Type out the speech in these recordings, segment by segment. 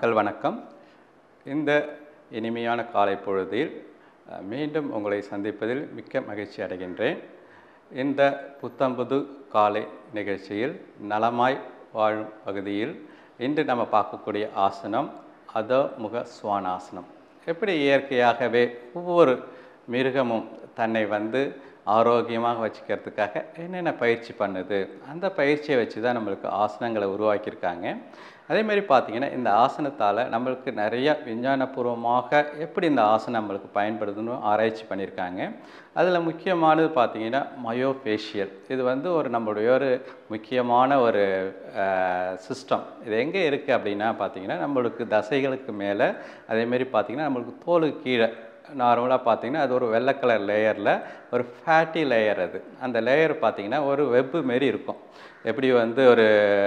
மக்கள் வணக்கம். இந்த இனிமையான காலை பொழுதில் மீண்டும் உங்களை சந்திப்பதில் மிக்க மகிழ்ச்சி அடைகின்றேன். இந்த புத்தம்புது காலை நிகழ்ச்சியில் நலமாய் வாழும் பகுதியில் இன்று நம்ம பார்க்கக்கூடிய ஆசனம் அதோமுக ஸ்வானாசனம். எப்படி இயற்கையாகவே ஒவ்வொரு மிருகமும் தன்னை ஆரோக்கியமாக வச்சுக்கிறதுக்காக என்னென்ன பயிற்சி பண்ணுது, அந்த பயிற்சியை வச்சு தான் நம்மளுக்கு ஆசனங்களை உருவாக்கியிருக்காங்க. அதேமாதிரி பார்த்திங்கன்னா இந்த ஆசனத்தால் நம்மளுக்கு நிறைய விஞ்ஞானபூர்வமாக எப்படி இந்த ஆசனம் நம்மளுக்கு பயன்படுதுன்னு ஆராய்ச்சி பண்ணியிருக்காங்க. அதில் முக்கியமானது பார்த்திங்கன்னா மயோஃபேஷியல். இது நம்மளுடைய ஒரு முக்கியமான ஒரு சிஸ்டம். இது எங்கே இருக்குது அப்படின்னா பார்த்திங்கன்னா நம்மளுக்கு தசைகளுக்கு மேலே, அதேமாரி பார்த்திங்கன்னா நம்மளுக்கு தோலுக்கு கீழே நார்மலாக பார்த்திங்கன்னா அது ஒரு வெள்ளை கலர் லேயரில் ஒரு ஃபேட்டி லேயர். அந்த லேயர் பார்த்திங்கன்னா ஒரு வெப்பு மாரி இருக்கும். எப்படி ஒரு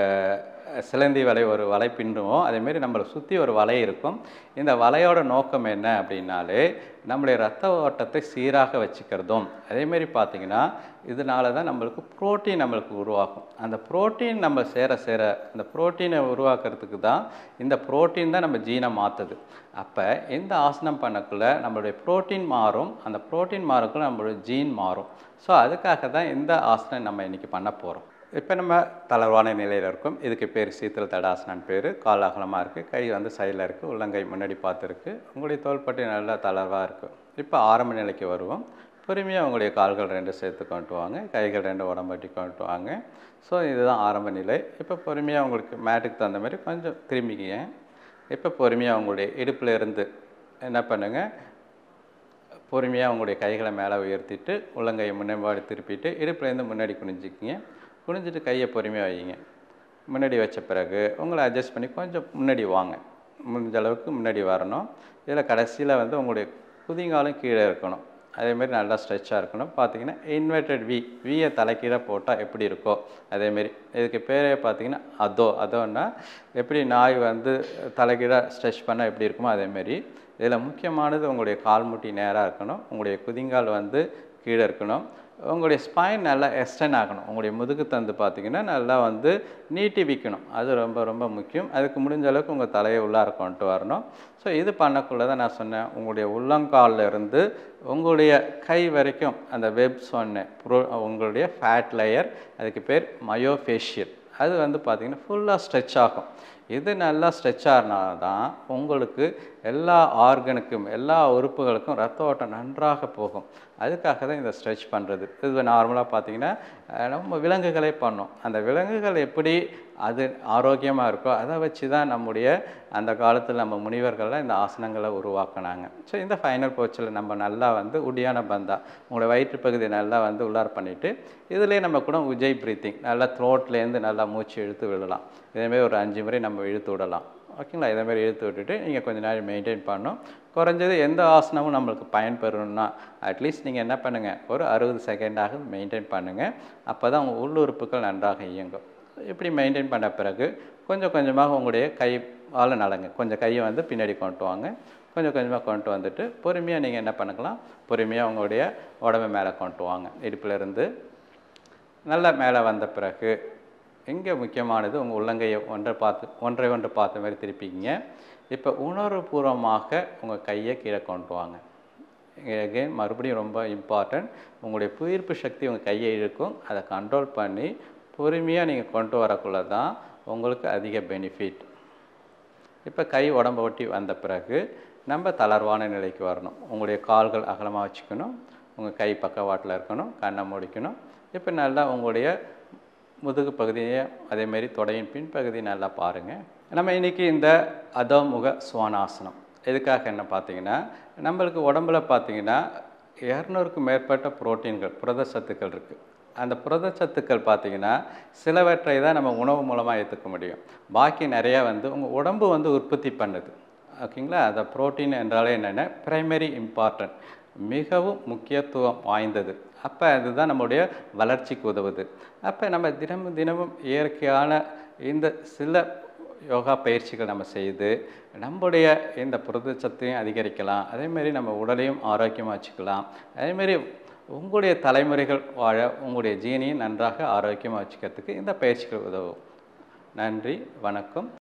சிலந்தி வலை ஒரு வலை பின்னுமோ அதேமாரி நம்மளை சுற்றி ஒரு வலை இருக்கும். இந்த வலையோட நோக்கம் என்ன அப்படின்னாலே நம்மளுடைய இரத்த ஓட்டத்தை சீராக வச்சுக்கிறதும், அதேமாரி பார்த்திங்கன்னா இதனால தான் நம்மளுக்கு புரோட்டீன் நம்மளுக்கு உருவாகும். அந்த புரோட்டீன் நம்ம சேர அந்த புரோட்டீனை உருவாக்குறதுக்கு தான் இந்த புரோட்டீன் தான் நம்ம ஜீனை மாற்றுது. அப்போ இந்த ஆசனம் பண்ணக்குள்ளே நம்மளுடைய புரோட்டீன் மாறும், அந்த புரோட்டீன் மாறக்குள்ள நம்மளுடைய ஜீன் மாறும். ஸோ அதுக்காக தான் இந்த ஆசனம் நம்ம இன்றைக்கி பண்ண போகிறோம். இப்போ நம்ம தளர்வான நிலையில் இருக்கும். இதுக்கு பேர் சீத்தல் தடாசனான்னு பேர். கால் அகலமாக இருக்குது, கை சைடில் இருக்குது, உள்ளங்கை முன்னாடி பார்த்துருக்கு, உங்களுடைய தோள்பட்டை நல்லா தளர்வாக இருக்குது. இப்போ ஆரம்ப நிலைக்கு வருவோம். பொறுமையாக உங்களுடைய கால்கள் ரெண்டு சேர்த்து கொண்டு வாங்க, கைகள் ரெண்டு உடம்பட்டி கொண்டு வாங்க. ஸோ இதுதான் ஆரம்ப நிலை. இப்போ பொறுமையாக உங்களுக்கு மேட்டுக்கு தகுந்த மாதிரி கொஞ்சம் திரும்பிக்கிங்க. இப்போ பொறுமையாக உங்களுடைய இடுப்பில் இருந்து என்ன பண்ணுங்கள், பொறுமையாக உங்களுடைய கைகளை மேலே உயர்த்திட்டு உள்ளங்கையை முன்னாடி திருப்பிட்டு இடுப்புலேருந்து முன்னாடி குனிஞ்சிக்கிங்க. குனிஞ்சிட்டு கையை பொறுமையாக வைங்க. முன்னாடி வச்ச பிறகு உங்களை அட்ஜஸ்ட் பண்ணி கொஞ்சம் முன்னாடி வாங்க. முடிஞ்ச அளவுக்கு முன்னாடி வரணும். இதில் கடைசியில் உங்களுடைய குதிங்காலும் கீழே இருக்கணும். அதேமாரி நல்லா ஸ்ட்ரெச்சாக இருக்கணும். பார்த்திங்கன்னா இன்வெர்டட் வியை தலைக்கீழே போட்டால் எப்படி இருக்கோ அதேமாரி. இதுக்கு பேரே பார்த்திங்கன்னா அதோன்னா எப்படி நாய் தலைக்கீழாக ஸ்ட்ரெச் பண்ணால் எப்படி இருக்குமோ அதேமாரி. இதில் முக்கியமானது உங்களுடைய கால் முட்டி நேராக இருக்கணும், உங்களுடைய குதிங்கால் கீழே இருக்கணும், உங்களுடைய ஸ்பைன் நல்லா எக்ஸ்டெண்ட் ஆகணும், உங்களுடைய முதுகு தந்து பார்த்திங்கன்னா நல்லா நீட்டி வைக்கணும். அது ரொம்ப ரொம்ப முக்கியம். அதுக்கு முடிஞ்ச அளவுக்கு உங்கள் தலையை உள்ளார கொண்டு வரணும். ஸோ இது பண்ணக்குள்ளே தான் நான் சொன்னேன், உங்களுடைய உள்ளங்காலில் இருந்து உங்களுடைய கை வரைக்கும் அந்த வெப் சொன்னேன், உங்களுடைய ஃபேட் லேயர், அதுக்கு பேர் மயோஃபேஷியல். அது பார்த்திங்கன்னா ஃபுல்லாக ஸ்ட்ரெச் ஆகும். இது நல்லா ஸ்ட்ரெச் ஆகினால தான் உங்களுக்கு எல்லா ஆர்கனுக்கும் எல்லா உறுப்புகளுக்கும் ரத்த ஓட்டம் நன்றாக போகும். அதுக்காக தான் இந்த ஸ்ட்ரெச் பண்ணுறது. இது நார்மலாக பார்த்திங்கன்னா நம்ம விலங்குகளே பண்ணோம். அந்த விலங்குகள் எப்படி அது ஆரோக்கியமாக இருக்கோ அதை வச்சு தான் நம்முடைய அந்த காலத்தில் நம்ம முனிவர்கள்லாம் இந்த ஆசனங்களை உருவாக்குனாங்க. ஸோ இந்த ஃபைனல் போச்சில் நம்ம நல்லா உடியான பந்தா உங்களோட வயிற்று பகுதியை நல்லா உள்ளார பண்ணிவிட்டு இதிலே நம்ம கூட உஜய் ப்ரீத்திங் நல்லா த்ரோட்லேருந்து நல்லா மூச்சு இழுத்து விடலாம். இதேமாரி ஒரு 5 முறை நம்ம இழுத்து விடலாம். ஓகேங்களா? இதேமாரி இழுத்து விட்டுட்டு நீங்கள் கொஞ்சம் நேரம் மெயின்டைன் பண்ணணும். குறைஞ்சது எந்த ஆசனமும் நம்மளுக்கு பயன்பெறணும்னா அட்லீஸ்ட் நீங்கள் என்ன பண்ணுங்கள், ஒரு 60 செகண்டாக மெயின்டைன் பண்ணுங்கள். அப்போ தான் உங்கள் உள்ளுறுப்புகள் நன்றாக இயங்கும். இப்படி மெயின்டைன் பண்ண பிறகு கொஞ்சம் கொஞ்சமாக உங்களுடைய கையால் நடங்க. கொஞ்சம் கையை பின்னாடி கொண்டு வாங்க. கொஞ்சம் கொஞ்சமாக கொண்டு வந்துட்டு பொறுமையாக நீங்கள் என்ன பண்ணுக்கலாம், பொறுமையாக உங்களுடைய உடம்பை மேலே கொண்டு வாங்க. இடுப்பிலிருந்து நல்லா மேலே வந்த பிறகு இங்கே முக்கியமானது உங்கள் உள்ளங்கையை ஒன்றை ஒன்று பார்த்த மாதிரி திருப்பிக்கிங்க. இப்போ உணர்வுபூர்வமாக உங்கள் கையை கீழே கொண்டு வாங்க. அகெயின் மறுபடியும் ரொம்ப இம்பார்ட்டன்ட், உங்களுடைய புயிர்ப்பு சக்தி உங்கள் கையை இழுக்கும். அதை கண்ட்ரோல் பண்ணி பொறுமையாக நீங்கள் கொண்டு வரக்குள்ள தான் உங்களுக்கு அதிக பெனிஃபிட். இப்போ கை உடம்பை ஒட்டி வந்த பிறகு நம்ம தளர்வான நிலைக்கு வரணும். உங்களுடைய கால்கள் அகலமாக வச்சுக்கணும், உங்கள் கை பக்கவாட்டில் இருக்கணும், கண்ணை முடிக்கணும். இப்போ நல்லா உங்களுடைய முதுகு பகுதியை அதேமாரி தொடையின் பின்பகுதி நல்லா பாருங்கள். நம்ம இன்றைக்கி இந்த அதோமுக ஸ்வானாசனம் எதுக்காக என்ன பார்த்திங்கன்னா, நம்மளுக்கு உடம்புல பார்த்திங்கன்னா 200க்கும் மேற்பட்ட புரோட்டீன்கள் புரதச்சத்துக்கள் இருக்குது. அந்த புரதச்சத்துக்கள் பார்த்திங்கன்னா சிலவற்றை தான் நம்ம உணவு மூலமாக ஏற்றுக்க முடியும். பாக்கி நிறையா உங்கள் உடம்பு உற்பத்தி பண்ணுது. ஓகேங்களா? அந்த புரோட்டீன் என்றாலே என்னென்ன பிரைமரி இம்பார்ட்டன்ட், மிகவும் முக்கியத்துவம் வாய்ந்தது. அப்போ அதுதான் நம்முடைய வளர்ச்சிக்கு உதவுது. அப்போ நம்ம தினமும் இயற்கையான இந்த சில யோகா பயிற்சிகள் நம்ம செய்து நம்முடைய இந்த புரதச்சத்தையும் அதிகரிக்கலாம். அதேமாரி நம்ம உடலையும் ஆரோக்கியமாக வச்சுக்கலாம். அதேமாரி உங்களுடைய தலைமுறைகள் வாழ உங்களுடைய ஜீனையும் நன்றாக ஆரோக்கியமாக வச்சுக்கிறதுக்கு இந்த பயிற்சிகள் உதவும். நன்றி, வணக்கம்.